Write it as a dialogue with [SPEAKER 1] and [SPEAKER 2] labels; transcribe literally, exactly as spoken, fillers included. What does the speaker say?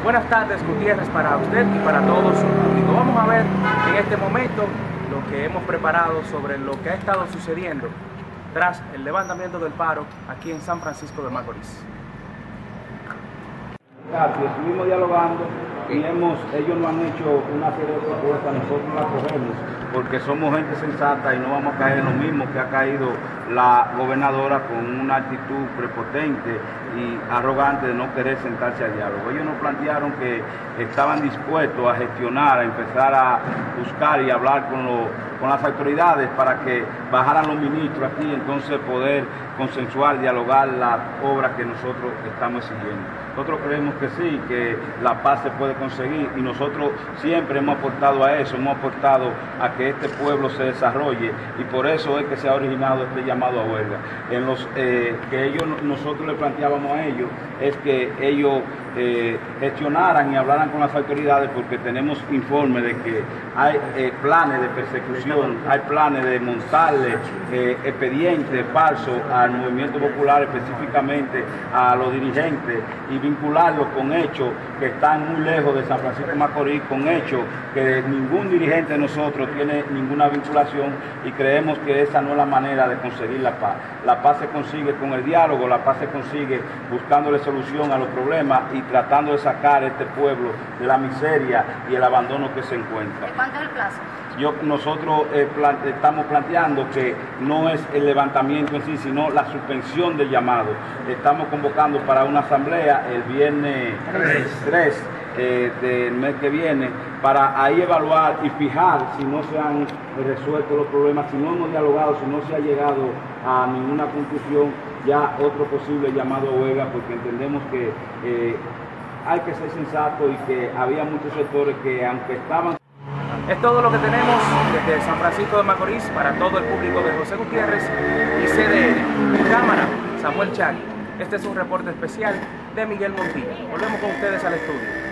[SPEAKER 1] Buenas tardes, Gutiérrez, para usted y para todo su público. Vamos a ver en este momento lo que hemos preparado sobre lo que ha estado sucediendo tras el levantamiento del paro aquí en San Francisco de Macorís.
[SPEAKER 2] Estuvimos dialogando y hemos, ellos nos han hecho una serie de propuestas, nosotros las cogemos porque somos gente sensata y no vamos a caer en lo mismo que ha caído la gobernadora con una actitud prepotente y arrogante de no querer sentarse a diálogo. Ellos nos plantearon que estaban dispuestos a gestionar, a empezar a buscar y hablar con, lo, con las autoridades para que bajaran los ministros aquí y entonces poder consensuar, dialogar las obras que nosotros estamos exigiendo. Nosotros creemos que sí, que la paz se puede conseguir y nosotros siempre hemos aportado a eso, hemos aportado a que este pueblo se desarrolle y por eso es que se ha originado este llamado a huelga. En los eh, que ellos nosotros le planteábamos a ellos es que ellos eh, gestionaran y hablaran con las autoridades porque tenemos informes de que hay eh, planes de persecución, hay planes de montarle eh, expedientes falsos al movimiento popular, específicamente a los dirigentes y vincularlos con hechos que están muy lejos de San Francisco de Macorís, con hechos que ningún dirigente de nosotros tiene ninguna vinculación y creemos que esa no es la manera de conseguir la paz. La paz se consigue con el diálogo, la paz se consigue buscándole solución a los problemas y tratando de sacar a este pueblo de la miseria y el abandono que se encuentra.
[SPEAKER 3] ¿Cuánto es el plazo?
[SPEAKER 2] Yo, nosotros eh, plan, estamos planteando que no es el levantamiento en sí, sino la suspensión del llamado. Estamos convocando para una asamblea el viernes tres eh, del mes que viene, para ahí evaluar y fijar si no se han resuelto los problemas, si no hemos dialogado, si no se ha llegado a ninguna conclusión, ya otro posible llamado a huelga, porque entendemos que eh, hay que ser sensato y que había muchos sectores que aunque estaban...
[SPEAKER 1] Es todo lo que tenemos desde San Francisco de Macorís para todo el público de José Gutiérrez y C D N. Cámara, Samuel Chagui. Este es un reporte especial de Miguel Montilla. Volvemos con ustedes al estudio.